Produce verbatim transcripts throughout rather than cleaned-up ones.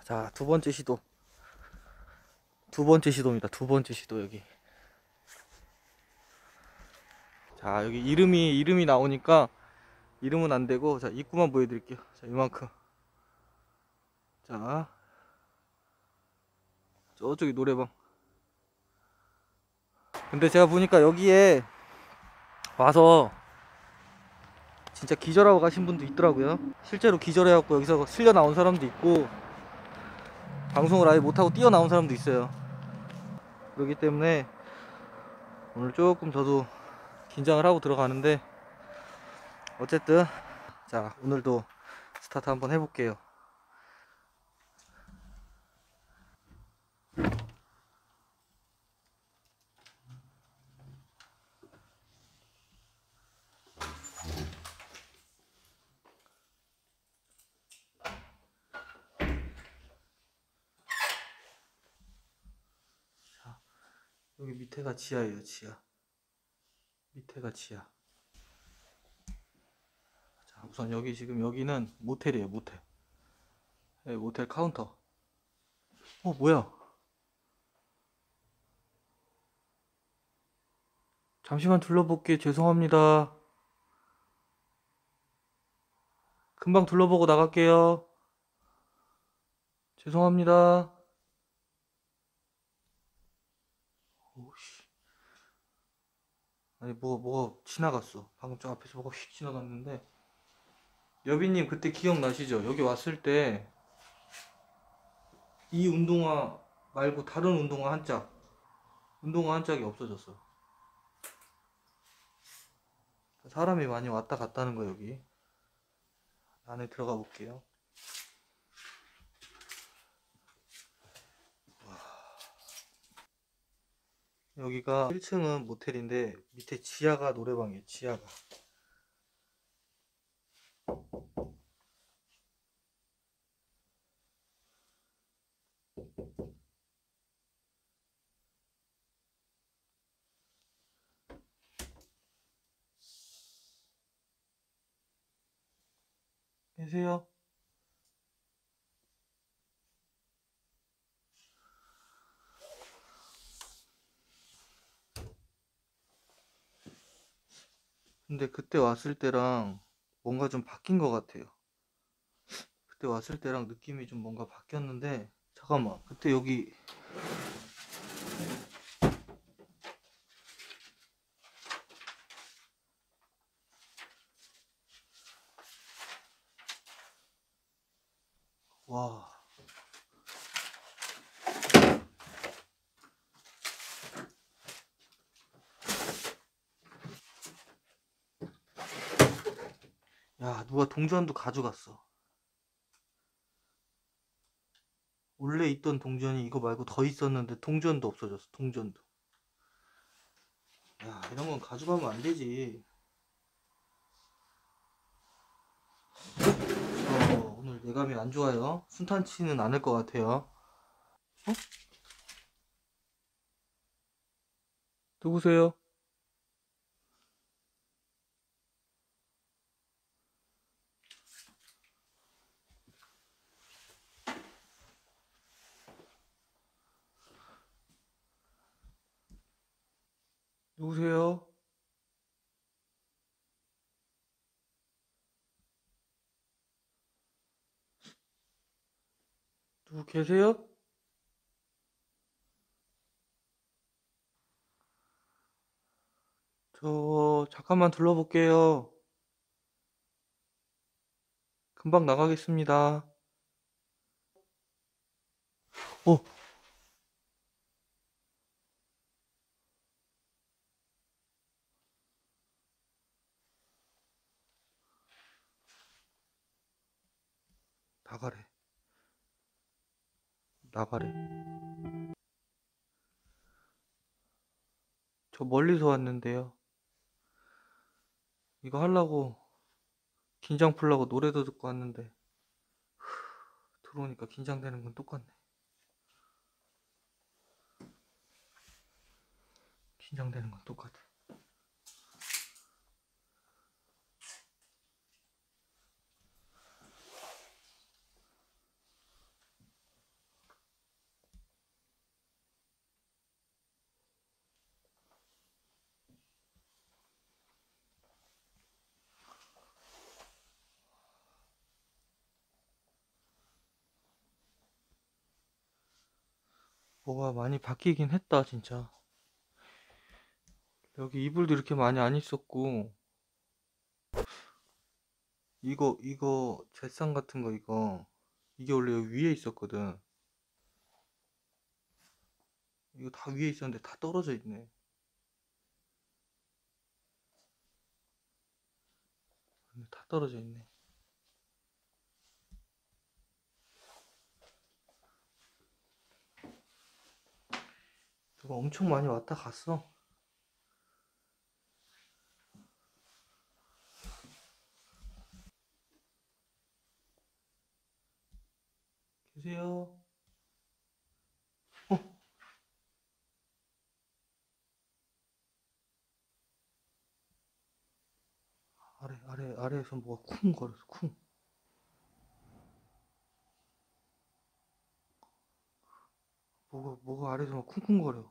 자, 두 번째 시도. 두 번째 시도입니다. 두 번째 시도 여기. 자, 여기 이름이 이름이 나오니까 이름은 안 되고, 자, 입구만 보여드릴게요. 자, 이만큼. 자, 저쪽이 노래방. 근데 제가 보니까 여기에 와서 진짜 기절하고 가신 분도 있더라고요. 실제로 기절해갖고 여기서 쓸려 나온 사람도 있고, 방송을 아예 못하고 뛰어나온 사람도 있어요. 그렇기 때문에 오늘 조금 저도 긴장을 하고 들어가는데, 어쨌든 자, 오늘도 스타트 한번 해볼게요. 여기 밑에가 지하예요. 지하. 밑에가 지하. 자, 우선 여기 지금 여기는 모텔이에요. 모텔. 네, 모텔 카운터. 어, 뭐야? 잠시만 둘러볼게. 죄송합니다. 금방 둘러보고 나갈게요. 죄송합니다. 오씨. 아니, 뭐, 뭐가 지나갔어. 방금 저 앞에서 뭐가 휙 지나갔는데. 여비님, 그때 기억나시죠? 여기 왔을 때 이 운동화 말고 다른 운동화 한 짝, 운동화 한 짝이 없어졌어. 사람이 많이 왔다 갔다는 거. 여기 안에 들어가 볼게요. 여기가 일 층은 모텔인데 밑에 지하가 노래방이에요. 지하가. 계세요? 근데 그때 왔을 때랑 뭔가 좀 바뀐 것 같아요. 그때 왔을 때랑 느낌이 좀 뭔가 바뀌었는데, 잠깐만, 그때 여기 와, 야, 누가 동전도 가져갔어. 원래 있던 동전이 이거 말고 더 있었는데 동전도 없어졌어. 동전도. 야, 이런 건 가져가면 안 되지. 어, 오늘 예감이 안 좋아요. 순탄치는 않을 것 같아요. 어? 누구세요? 누구세요? 누구 계세요? 저 잠깐만 둘러볼게요. 금방 나가겠습니다. 어, 나가래. 나가래. 저 멀리서 왔는데요. 이거 하려고 긴장 풀려고 노래도 듣고 왔는데 들어오니까 긴장되는 건 똑같네. 긴장되는 건 똑같아. 뭐가 많이 바뀌긴 했다 진짜. 여기 이불도 이렇게 많이 안 있었고, 이거 이거 잿산 같은 거, 이거 이게 원래 여기 위에 있었거든. 이거 다 위에 있었는데 다 떨어져 있네. 다 떨어져 있네. 누가 엄청 많이 왔다 갔어. 계세요? 어, 아래 아래 아래에서 뭐가 쿵 거렸어. 쿵. 뭐가 뭐가 아래에서 막 쿵쿵거려.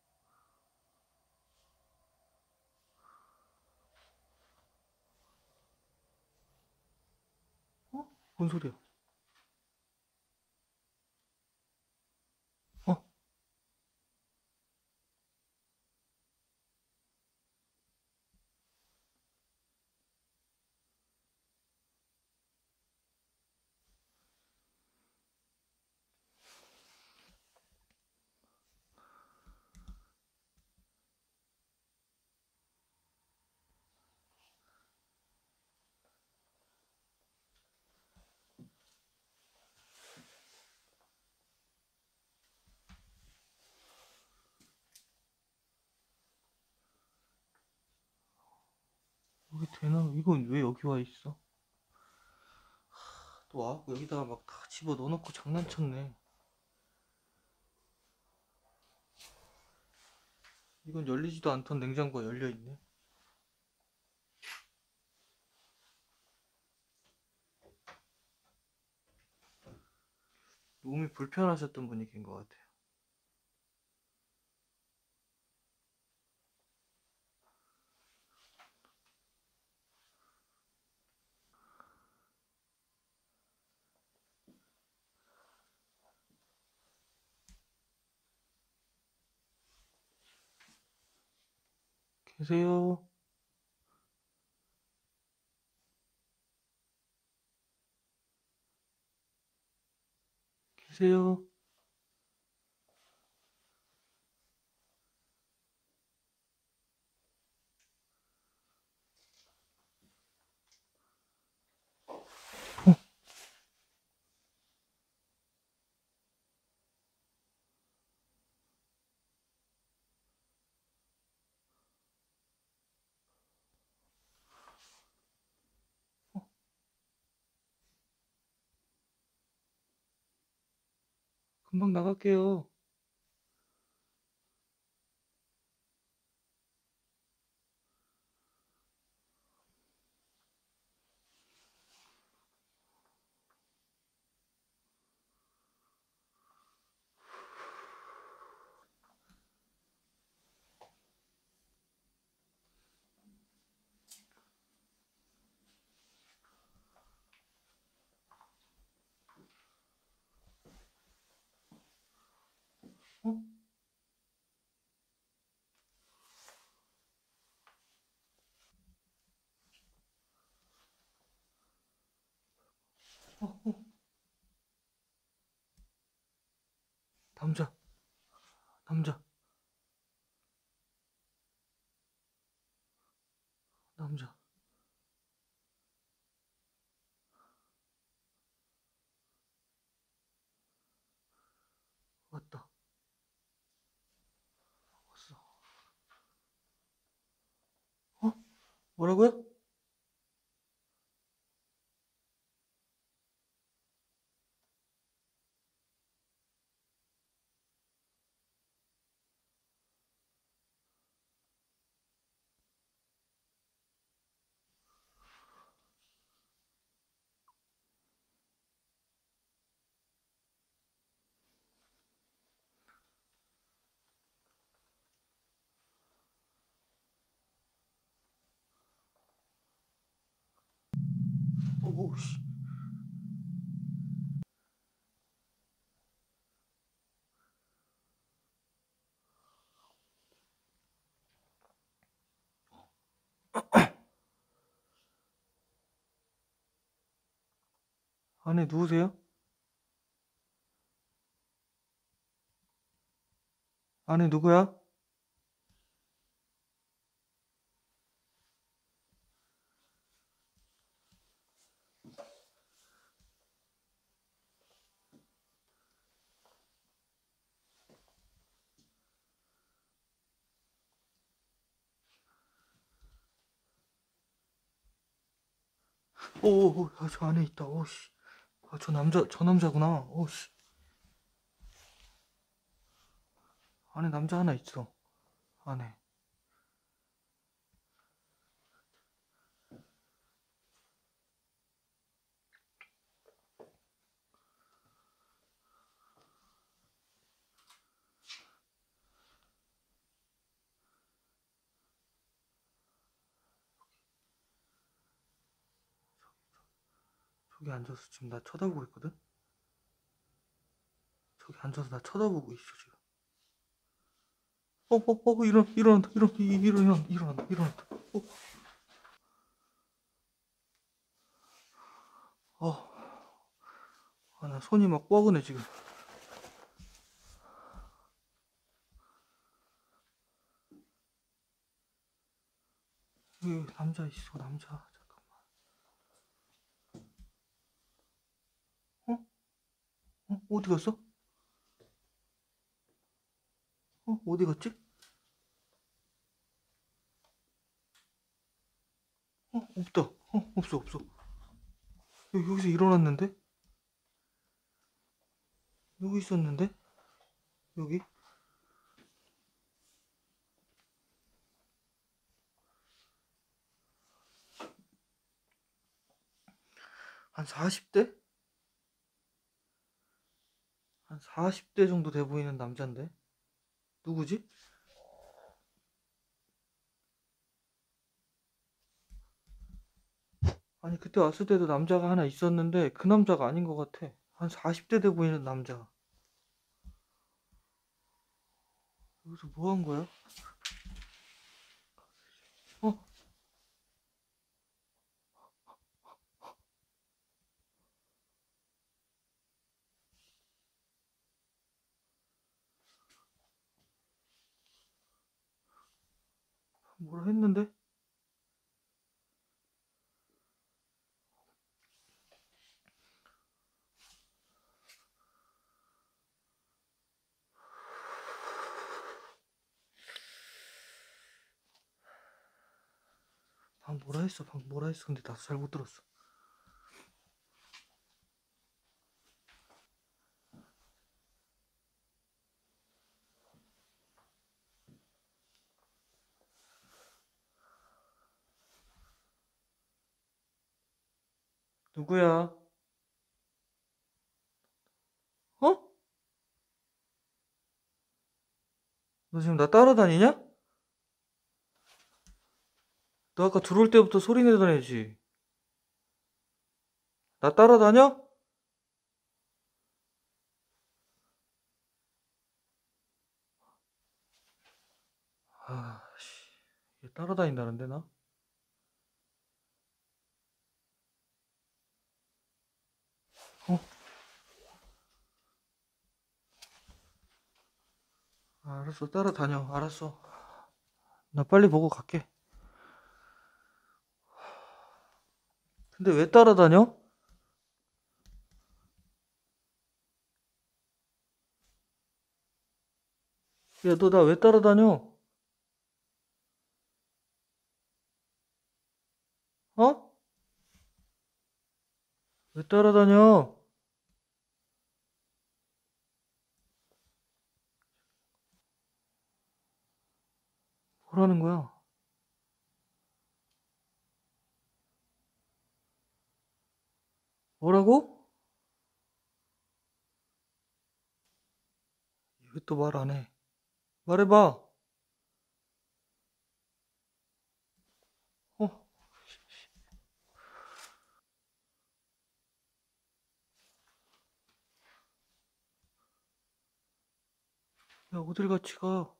어? 뭔 소리야? 어? 여기 되나? 이건 왜 여기 와 있어? 또 와갖고 여기다가 막 다 집어 넣어놓고 장난쳤네. 이건 열리지도 않던 냉장고가 열려있네. 몸이 불편하셨던 분위기인 것 같아요. 계세요? 계세요? 금방 나갈게요. 어? 어? 어? 남자, 남자, 남자. 왔다. 왔어. 어? 뭐라고요? 오, 씨. 안에 누구세요? 안에 누구야? 오오오, 아, 저 안에 있다. 오씨. 아, 저 남자, 저 남자구나. 오씨. 안에 남자 하나 있어. 안에. 저기 앉아서 지금 나 쳐다보고 있거든? 저기 앉아서 나 쳐다보고 있어, 지금. 어, 어, 어, 일어나, 일어난다, 일어나, 일어나, 일어난다, 일어난다. 어, 어. 아, 나 손이 막 뻐근해, 지금. 여기 남자 있어, 남자. 잠깐만. 어? 어? 어디 갔어? 어? 어디 갔지? 어? 없다. 어? 없어, 없어. 여기, 여기서 일어났는데? 여기 있었는데? 여기? 한 사십 대? 한 사십 대 정도 돼 보이는 남잔데? 누구지? 아니, 그때 왔을 때도 남자가 하나 있었는데 그 남자가 아닌 것 같아. 한 사십 대 돼 보이는 남자. 여기서 뭐 한 거야? 어? 뭐라 했는데? 방 뭐라 했어? 방 뭐라 했어? 근데 나도 잘 못 들었어. 누구야? 어? 너 지금 나 따라다니냐? 너 아까 들어올 때부터 소리 내던 애지? 나 따라다녀? 아, 씨. 얘 따라다닌다는데, 나? 어? 아, 알았어. 따라다녀. 알았어. 나 빨리 보고 갈게. 근데 왜 따라다녀? 야, 너 나 왜 따라다녀? 어? 왜 따라다녀? 뭐라는 거야? 뭐라고? 왜 또 말 안 해? 말해봐. 어? 야, 어딜 같이 가?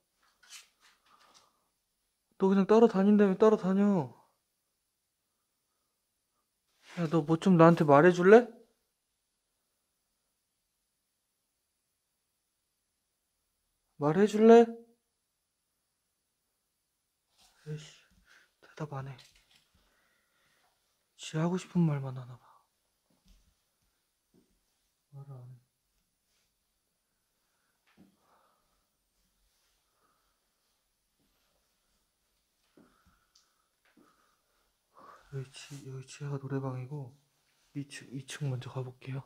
너 그냥 따라다닌다며 따라다녀. 야, 너 뭐 좀 나한테 말해줄래? 말해줄래? 에이씨, 대답 안 해. 지 하고 싶은 말만 하나 봐. 말을 안 해. 여기 지, 여기 지하가 노래방이고 이 층, 이 층 먼저 가볼게요.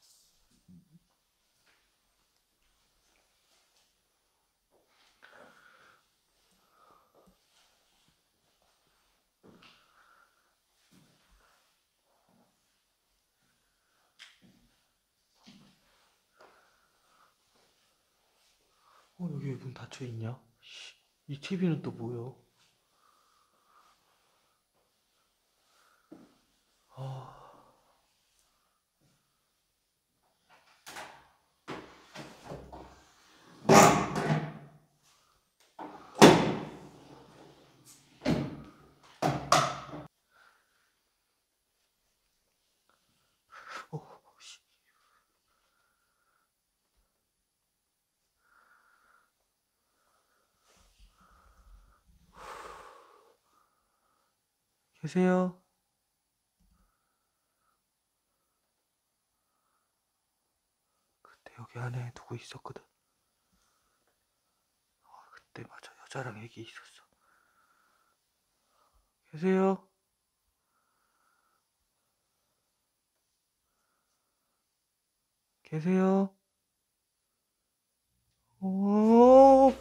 어, 여기 왜 문 닫혀있냐? 씨, 이 티비는 또 뭐야? 아... 어, 씨. 계세요? 그때 여기 안에 누구 있었거든. 어, 그때 맞아, 여자랑 애기 있었어. 계세요? 계세요? 오,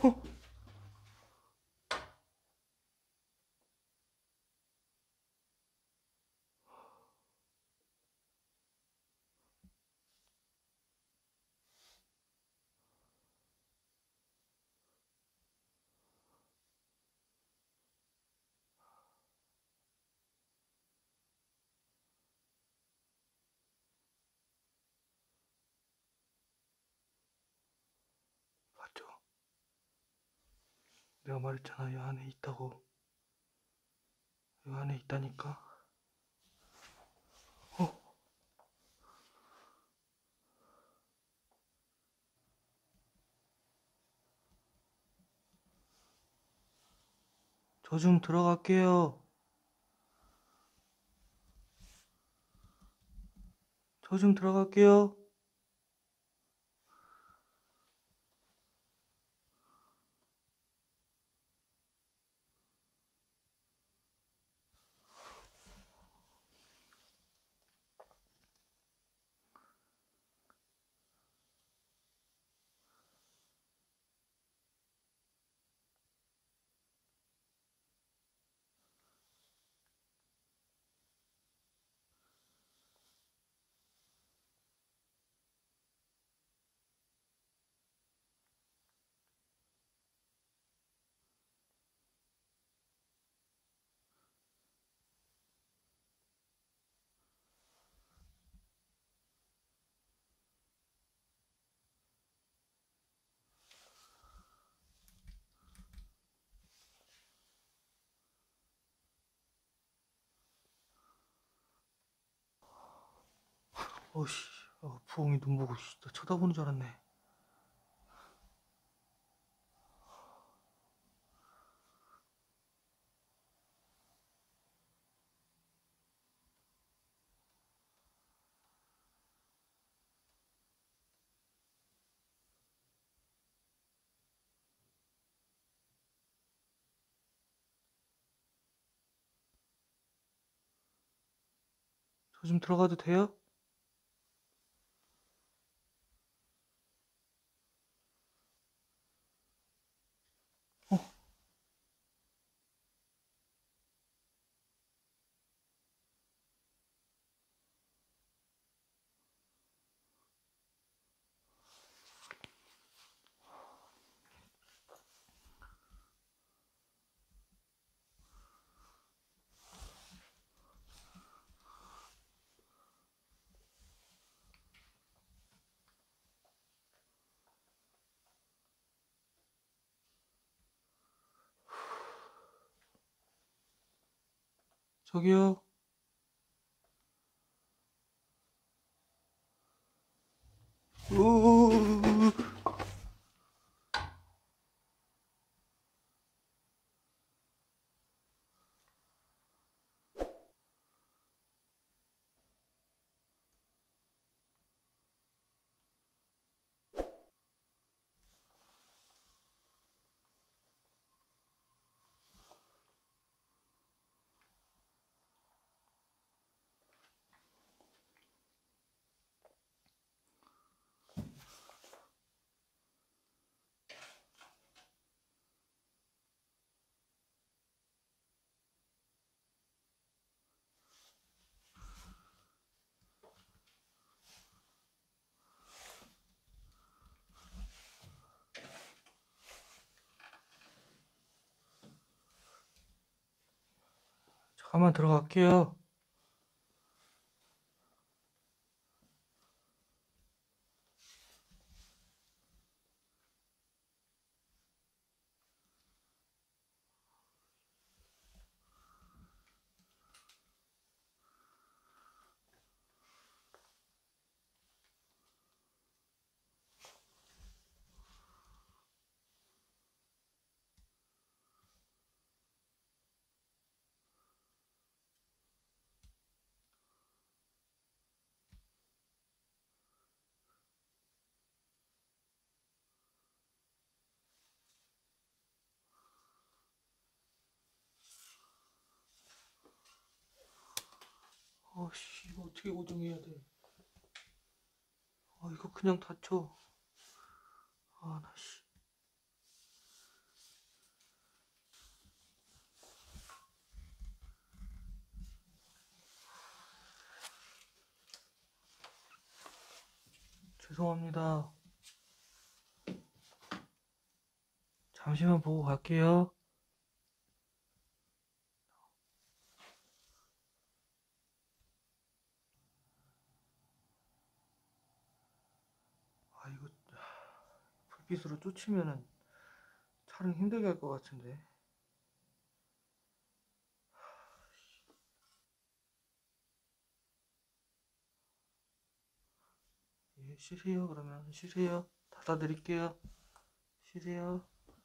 맞죠? 내가 말했잖아, 이 안에 있다고. 이 안에 있다니까. 어, 저 좀 들어갈게요. 저 좀 들어갈게요. 어씨, 어, 부엉이 눈 보고 씨, 나 쳐다보는 줄 알았네. 저 좀 들어가도 돼요? 어, 저기요. 우우우우우. 가만 들어갈게요. 아씨, 이거 어떻게 고정해야 돼? 아, 이거 그냥 닫혀. 아, 나 씨. 죄송합니다. 잠시만 보고 갈게요. 아, 이거 불빛으로 쫓으면은 촬영 힘들게 할 것 같은데. 예, 쉬세요. 그러면 쉬세요. 닫아드릴게요. 쉬세요.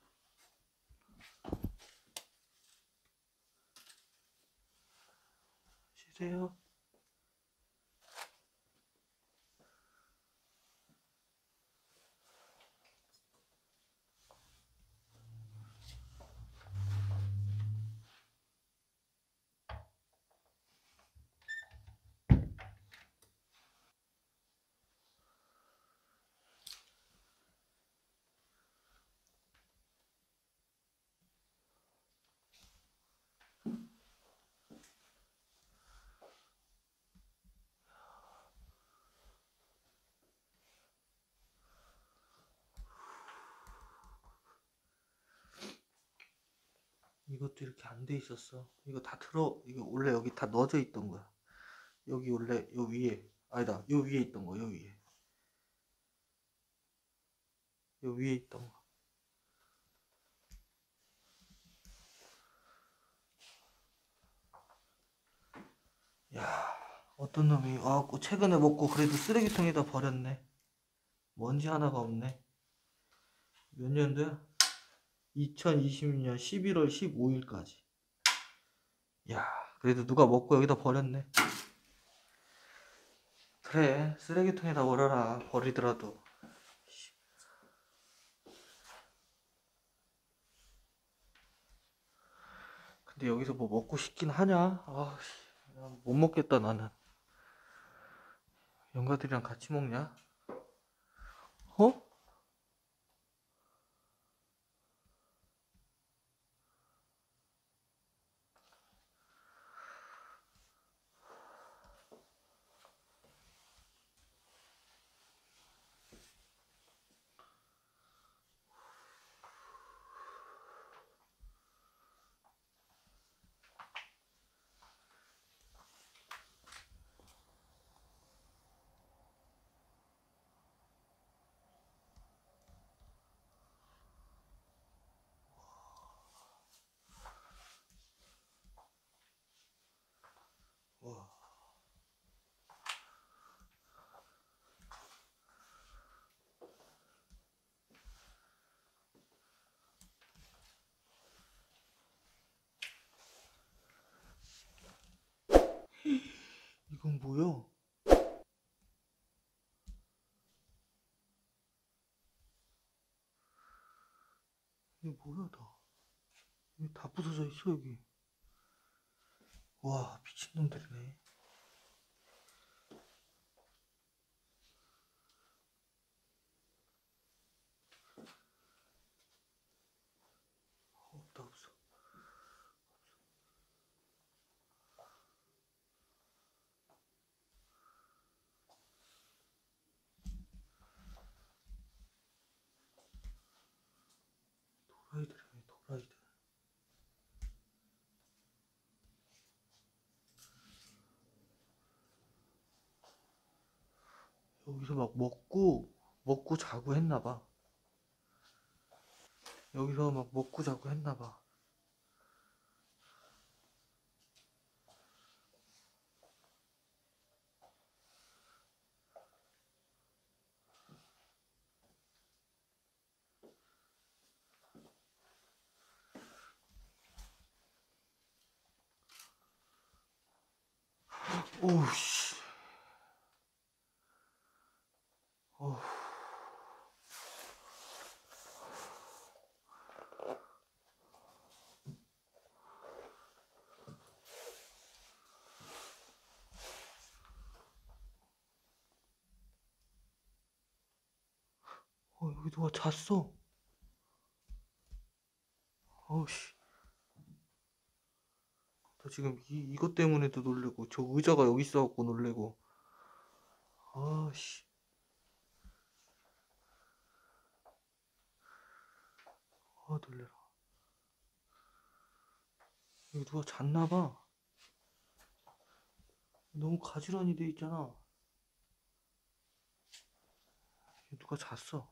쉬세요. 이것도 이렇게 안 돼 있었어. 이거 다 들어. 이거 원래 여기 다 넣어져 있던 거야. 여기 원래 요 위에, 아니다, 요 위에 있던 거, 요 위에, 요 위에 있던 거. 야, 어떤 놈이 와갖고 최근에 먹고 그래도 쓰레기통에다 버렸네. 먼지 하나가 없네. 몇 년도야? 이천이십 년 십일월 십오일까지. 야, 그래도 누가 먹고 여기다 버렸네. 그래, 쓰레기통에다 버려라. 버리더라도. 근데 여기서 뭐 먹고 싶긴 하냐? 아, 못 먹겠다 나는. 영가들이랑 같이 먹냐? 어? 와. 이건 뭐야? 이게 뭐야 다? 이게 다 부서져 있어 여기. 와, 미친놈들이네. 없다 없어. 도라이들이네 도라이들. 여기서 막 먹고 먹고 자고 했나봐. 여기서 막 먹고 자고 했나봐. 오우씨. 어우. 어, 여기 누가 잤어. 어우씨. 나 지금 이, 이것 때문에도 놀래고, 저 의자가 여기 있어갖고 놀래고. 아씨. 아, 놀래라. 여기 누가 잤나봐. 너무 가지런히 돼 있잖아. 누가 잤어.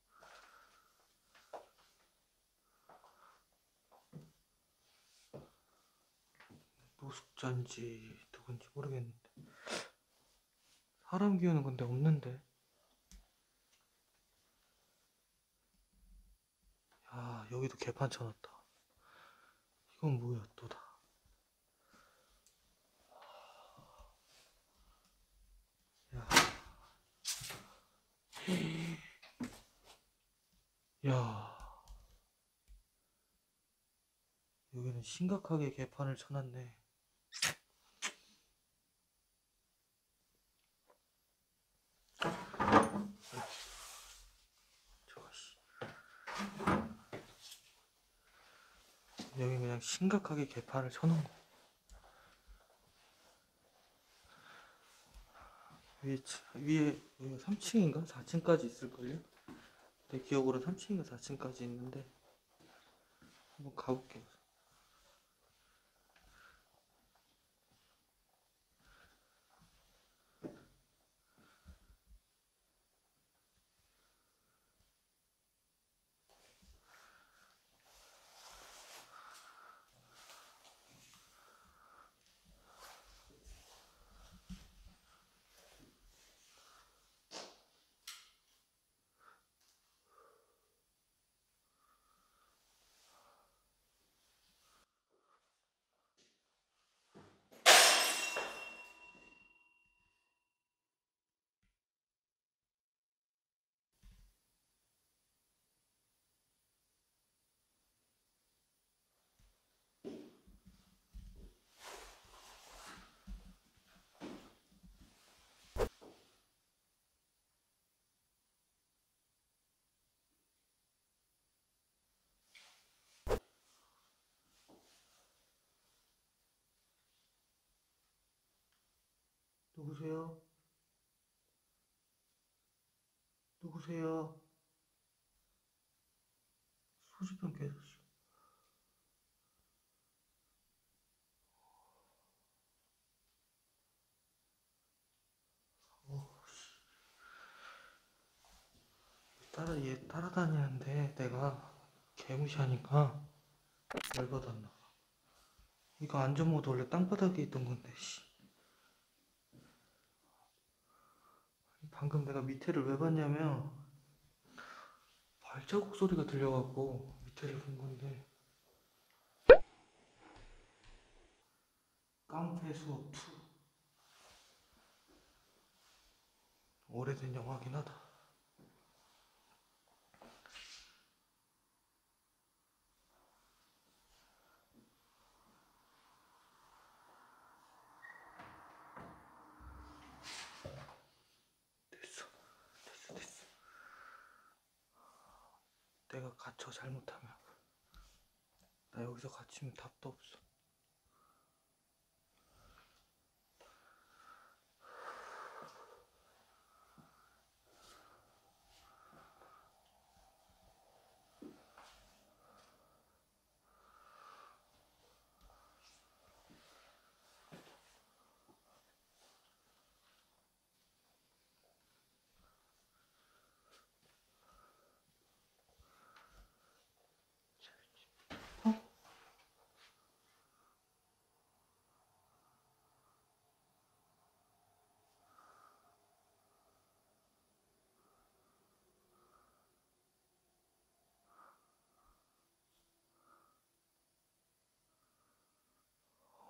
노숙자인지 누군지 모르겠는데. 사람 기우는 건데 없는데. 야, 여기도 개판 쳐놨다. 이건 뭐야, 또다. 야. 야. 여기는 심각하게 개판을 쳐놨네. 저거 씨. 여기 그냥 심각하게 개판을 쳐놓은 거. 위에 위에 여기가 삼 층인가 사 층까지 있을걸요? 내 기억으로 삼 층인가 사 층까지 있는데 한번 가볼게요. 누구세요? 누구세요? 소주병 깨졌어. 어, 따라 얘 따라다니는데 내가 개무시하니까 열받았나. 이거 안전모드 원래 땅바닥에 있던 건데 씨. 방금 내가 밑에를 왜 봤냐면 발자국 소리가 들려갖고 밑에를 본 건데. 깡패 수업 투. 오래된 영화긴 하다. 됐어, 됐어, 됐어. 내가 갇혀 잘못하면. 나 여기서 갇히면 답도 없어.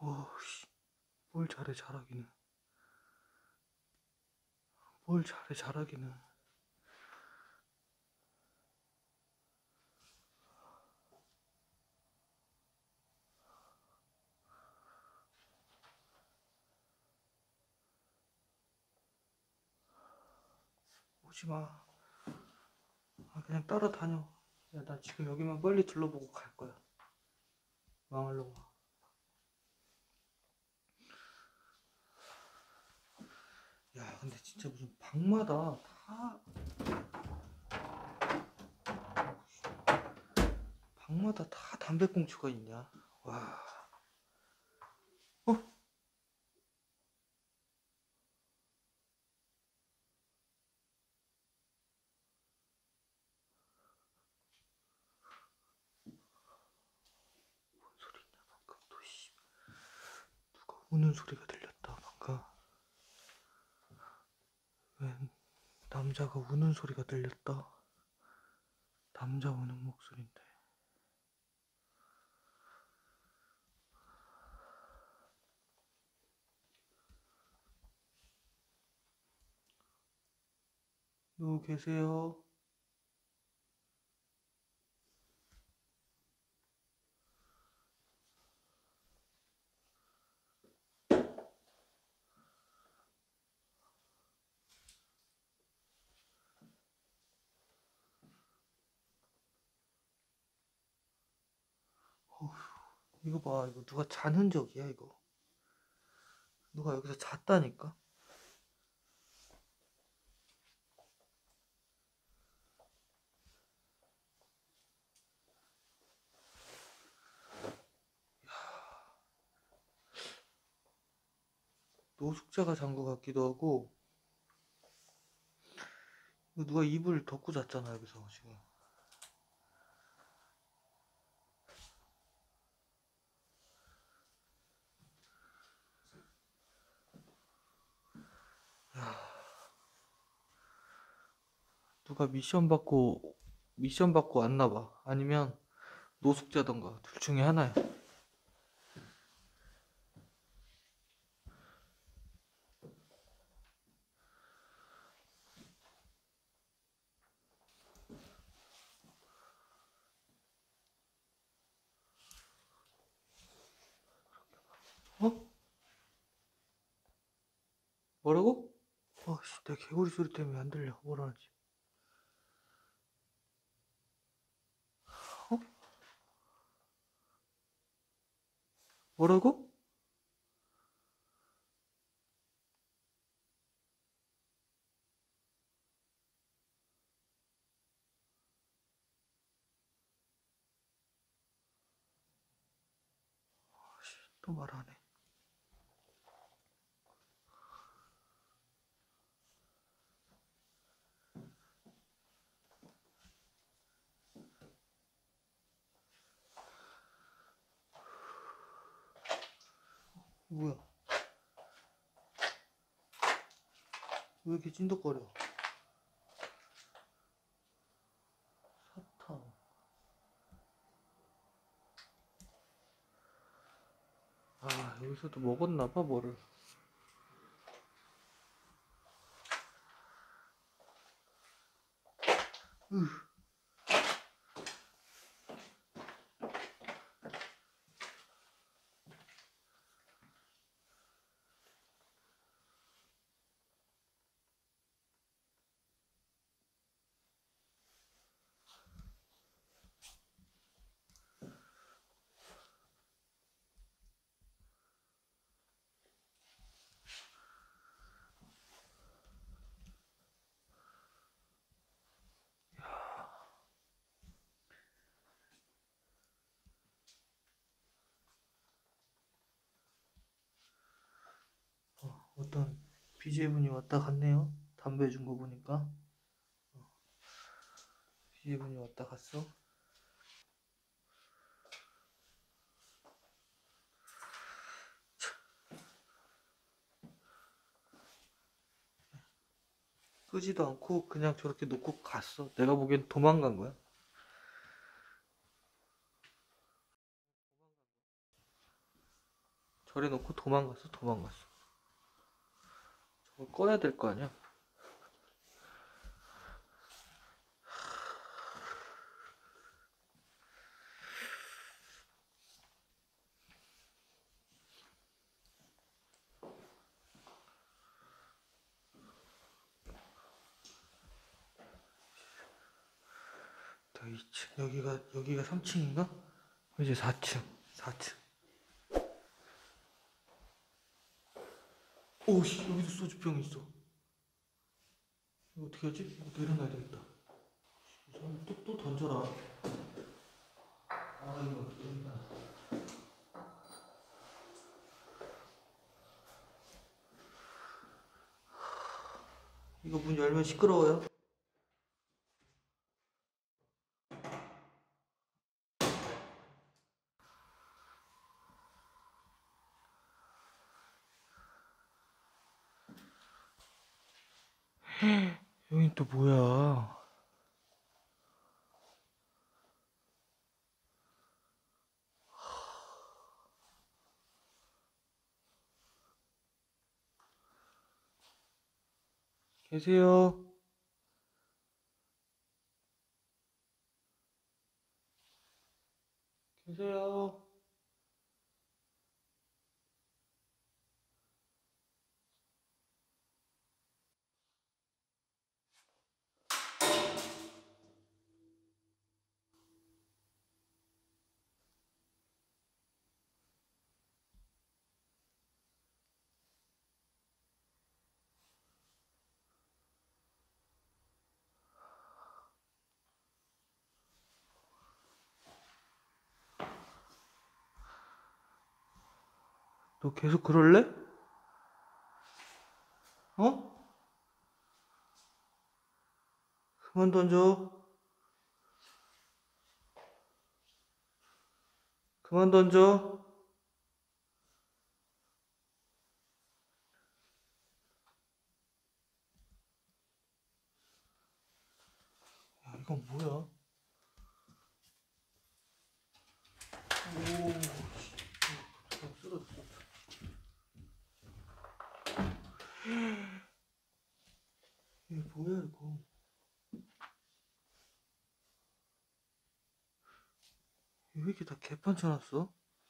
오씨, 뭘 잘해 잘하기는. 뭘 잘해 잘하기는. 오지마. 아, 그냥 따라다녀. 야, 나 지금 여기만 빨리 둘러보고 갈 거야. 망할로 와. 야, 근데 진짜 무슨 방마다 다 방마다 다 담배꽁초가 있냐? 와. 어? 뭔 소리냐 방금 또 씨. 누가 우는 소리가 들렸다 방금. 웬 남자가 우는 소리가 들렸다. 남자 우는 목소리인데. 누구 계세요? 어휴, 이거 봐, 이거 누가 잔 흔적이야 이거. 누가 여기서 잤다니까. 노숙자가 잔 것 같기도 하고. 이거 누가 이불 덮고 잤잖아 여기서 지금. 누가 미션 받고 미션 받고 왔나 봐. 아니면 노숙자던가 둘 중에 하나야. 어? 뭐라고? 아씨, 내 개구리 소리 때문에 안 들려. 뭐라 하지? 어? 뭐라고? 또 말하네. 뭐야? 왜 이렇게 찐득거려? 사탕. 아, 여기서도 먹었나봐 뭐를. 으. 어, 어떤 비제이분이 왔다 갔네요. 담배 준 거 보니까. 비제이분이 왔다 갔어. 끄지도 않고 그냥 저렇게 놓고 갔어. 내가 보기엔 도망간 거야. 절에 놓고 도망갔어, 도망갔어. 저걸 꺼야 될 거 아니야? 이 층, 여기가, 여기가 삼 층인가? 이제 사 층, 사 층. 오씨, 여기도 소주병 있어. 이거 어떻게 하지? 이거 내려놔야 되겠다. 우선 또, 또 던져라. 아, 이거 여기다. 이거 문 열면 시끄러워요. 여긴 또 뭐야? 계세요? 계세요? 너 계속 그럴래? 어? 그만 던져. 그만 던져. 야, 이건 뭐야? 오, 씨, 쓰러졌어. 이게 뭐야, 이거? 왜 이렇게 다 개판 쳐놨어?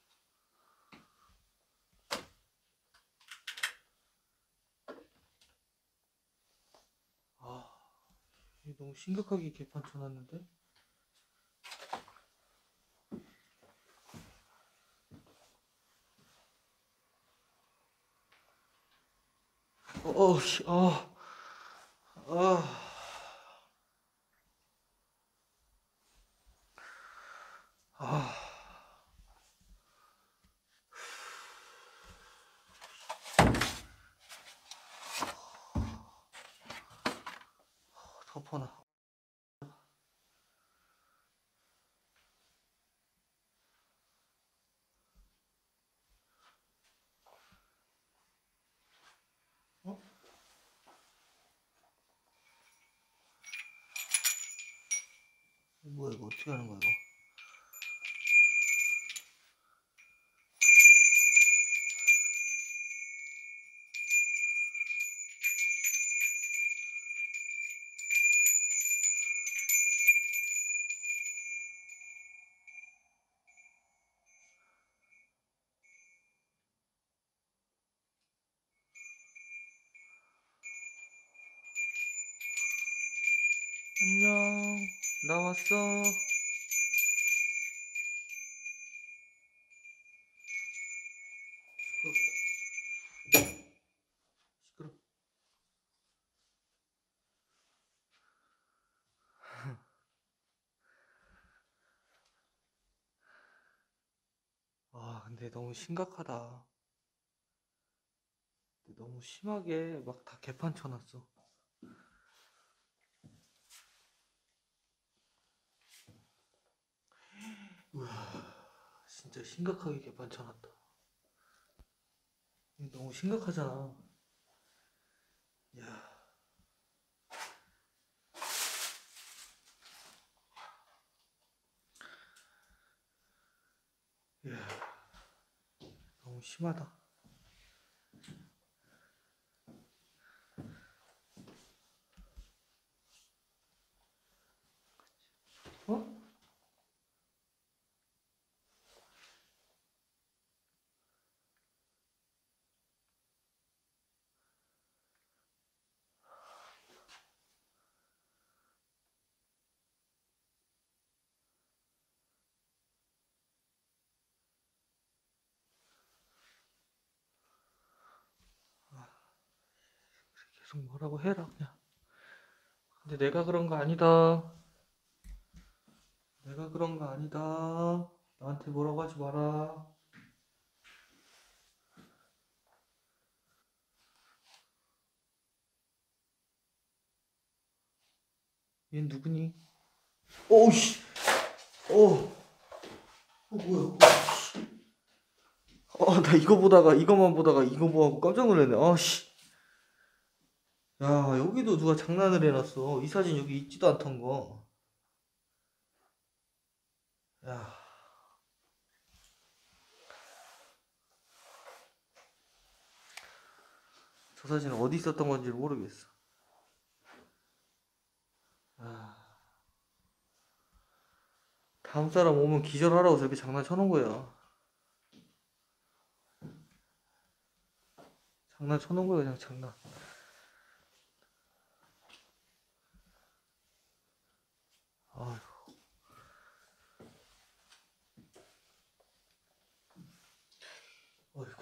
아, 이게 너무 심각하게 개판 쳐놨는데? 어, 어, 씨, 아, 아, 아, 덮어놔. 어? 뭐야, 이거 어떻게 하는 거야, 이거? 안녕, 나 왔어. 시끄럽다. 시끄러. 아, 근데 너무 심각하다. 너무 심하게 막 다 개판 쳐놨어. 우와, 진짜 심각하게 개판 쳐놨다. 너무 심각하잖아. 야, 야, 너무 너무 심하다. 어? 계속 뭐라고 해라 그냥. 근데 내가 그런 거 아니다. 내가 그런 거 아니다. 나한테 뭐라고 하지 마라. 얘 누구니? 오우씨. 오. 어 뭐야? 어, 나 이거 보다가 이거만 보다가 이거 뭐하고 깜짝 놀랐네. 아씨. 야, 여기도 누가 장난을 해놨어. 이 사진 여기 있지도 않던 거. 야. 저 사진은 어디 있었던 건지 모르겠어. 아. 다음 사람 오면 기절하라고 저렇게 장난 쳐놓은 거야. 장난 쳐놓은 거야, 그냥 장난. 아휴. 어이구.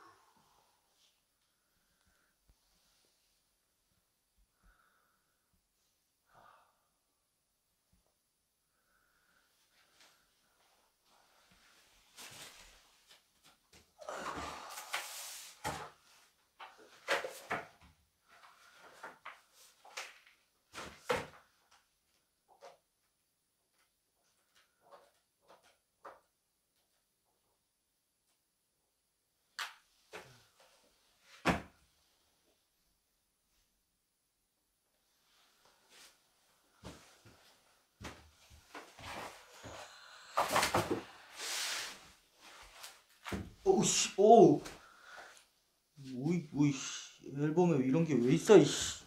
오우씨, 오우. 오이, 오이, 씨. 앨범에 이런 게 왜 있어, 이씨.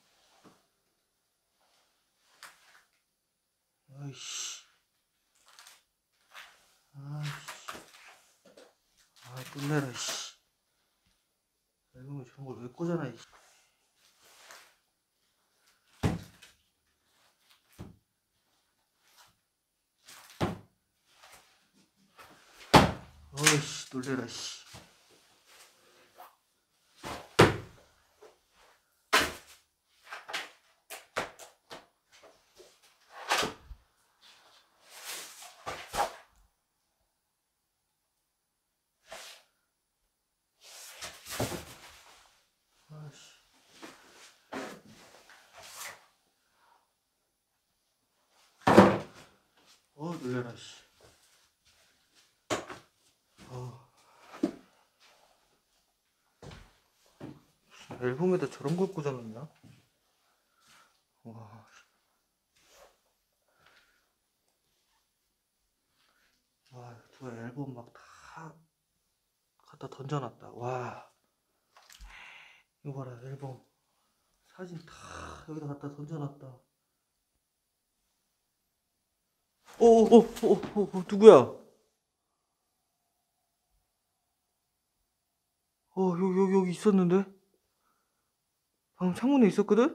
아이씨. 아이씨. 아, 끝내라, 이씨. 앨범에 저런 걸 왜 꽂아놔, 이씨. 어이씨, 놀래라, 씨. 아이씨. 어, 놀래라, 씨. 어. 앨범에다 저런 걸 꽂아놨냐? 와. 와, 누가 앨범 막 다 갖다 던져놨다. 와. 이거 봐라, 앨범. 사진 다 여기다 갖다 던져놨다. 오오오오오 누구야? 어 여기 여기 여기 있었는데? 방금 창문에 있었거든?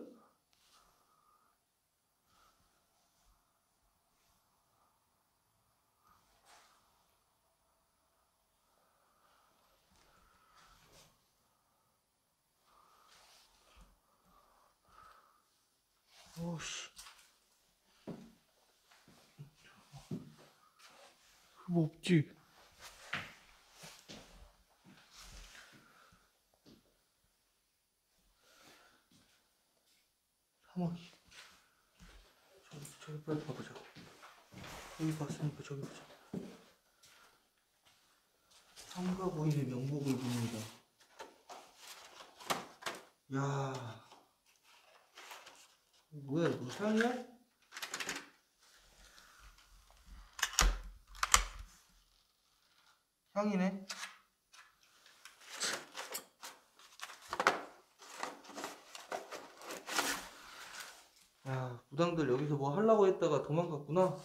오씨. 뭐 없지? 사막이. 저기 저기 빨리 봐보자. 여기 봤으니까 저기 보자. 삼가 고인의 명복을 빕니다. 야. 뭐야, 이거 향이야? 향이네? 무당들 여기서 뭐 하려고 했다가 도망갔구나.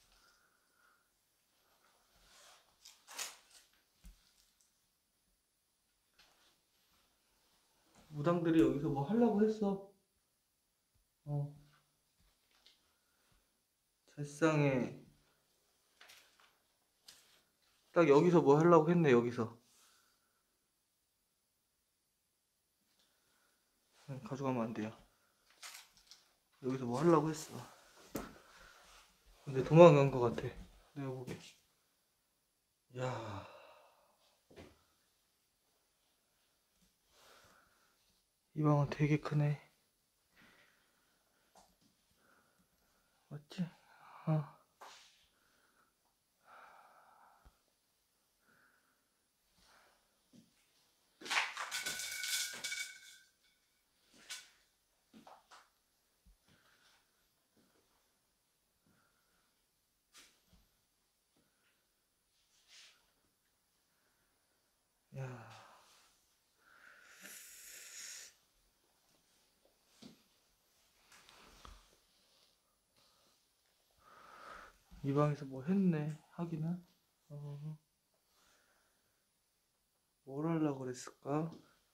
무당들이 여기서 뭐 하려고 했어. 어. 세상에. 딱 여기서 뭐 하려고 했네, 여기서. 가져가면 안 돼요. 여기서 뭐 하려고 했어. 근데 도망간 것 같아. 내가 보기엔. 야, 이 방은 되게 크네. 맞지? 어. 야, 이 방에서 뭐 했네. 하기는. 어. 뭘 하려고 그랬을까?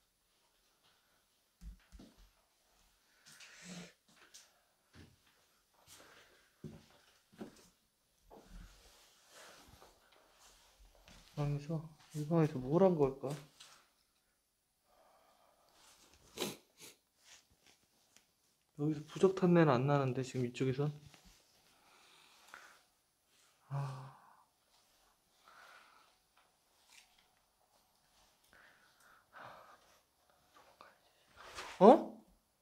이 방에서, 이 방에서 뭘 한 걸까? 여기서 부적 탄내는 안 나는데, 지금 이쪽에선? 아. 어?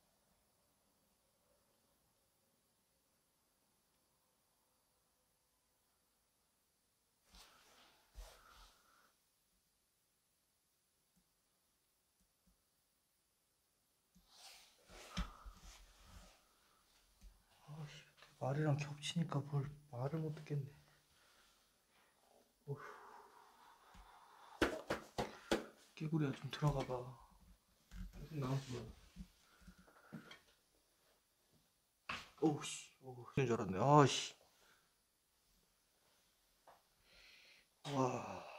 아씨, 말이랑 겹치니까 뭘 말을 못 듣겠네. 어휴. 깨구리야, 좀 들어가봐. 계속 나오지. 오우씨, 오우, 그런 줄 알았네. 아씨. 와.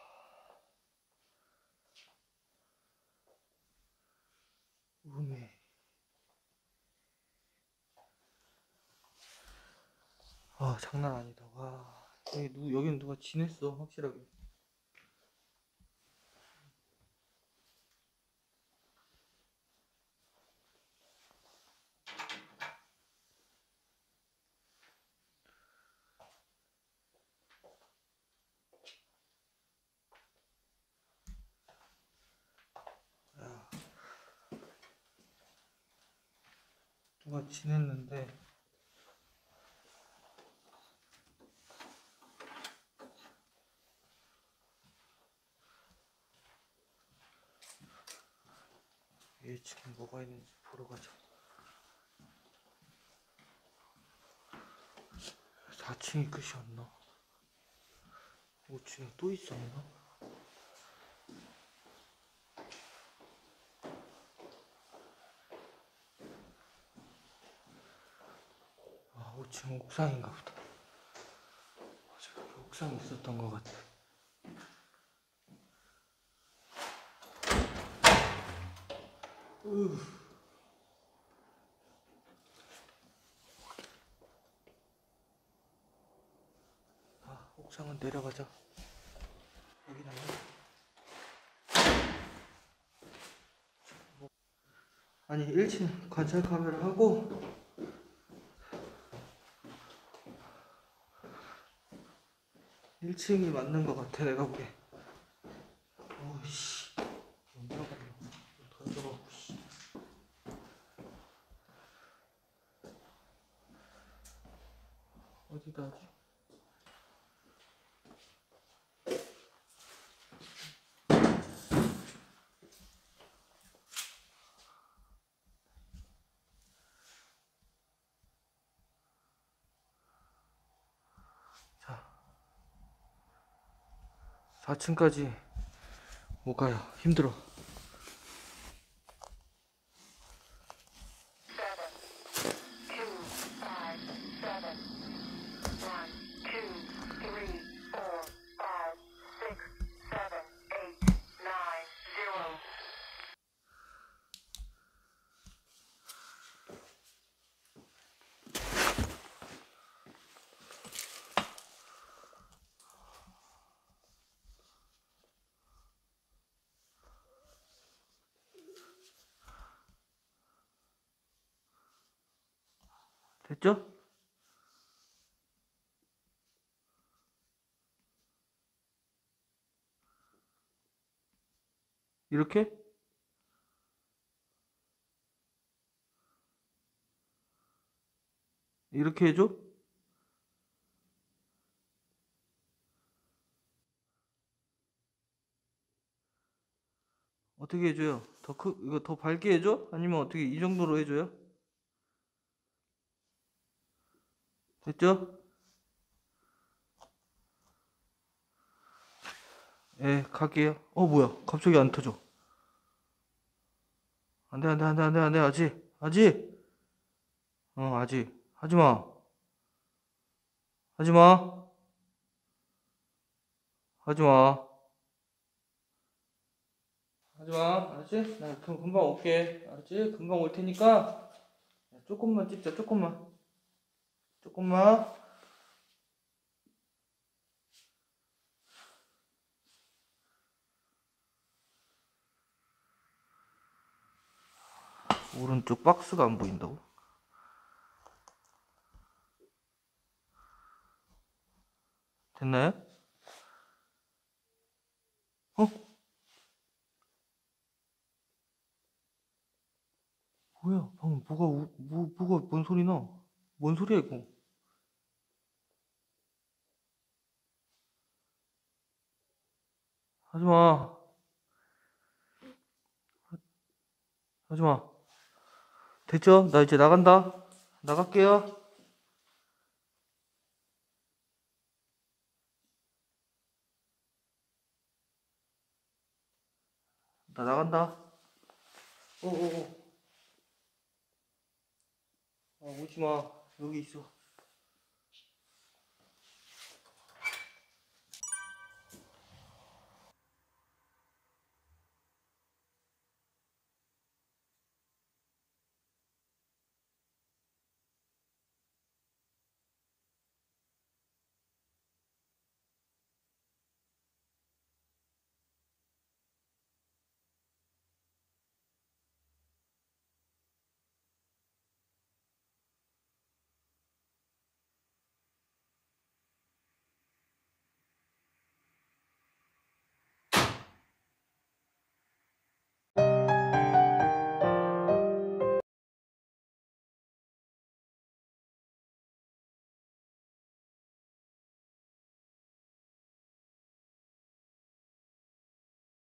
음에. 아, 장난 아니다. 와. 여기 누, 여기는 누가 지냈어, 확실하게. 야, 누가 지냈는데. 얘 지금 뭐가 있는지 보러 가자. 사 층이 끝이었나? 오 층에 또 있었나? 아, 오 층 옥상인가 보다. 어제 여기 옥상에 있었던 것 같아. 으. 아, 옥상은 내려가자. 여기는 뭐. 아니, 일 층 관찰 카메라 하고 일 층이 맞는 것 같아, 내가 보기에. 오이씨, 못 들어갔나? 던져갖고, 씨. 어디다 하지? 자, 사 층까지 못 가요. 힘들어. 됐죠? 이렇게? 이렇게 해줘? 어떻게 해줘요? 더 크, 이거 더 밝게 해줘? 아니면 어떻게 이 정도로 해줘요? 됐죠? 예, 갈게요. 어, 뭐야? 갑자기 안 터져. 안 돼, 안 돼, 안 돼, 안 돼, 안 돼, 아직. 아직. 어, 아직. 하지 마. 하지 마. 하지 마. 하지 마. 알았지? 나 금, 금방 올게. 알았지? 금방 올 테니까 조금만 찍자, 조금만. 조금만. 오른쪽 박스가 안 보인다고? 됐나요? 어? 뭐야? 방금 뭐가, 우, 뭐, 뭐가, 뭔 소리 나? 뭔 소리야, 이거? 하지 마. 하지 마. 됐죠? 나 이제 나간다. 나갈게요. 나 나간다. 어어어. 아, 오지 마. 여기 있어.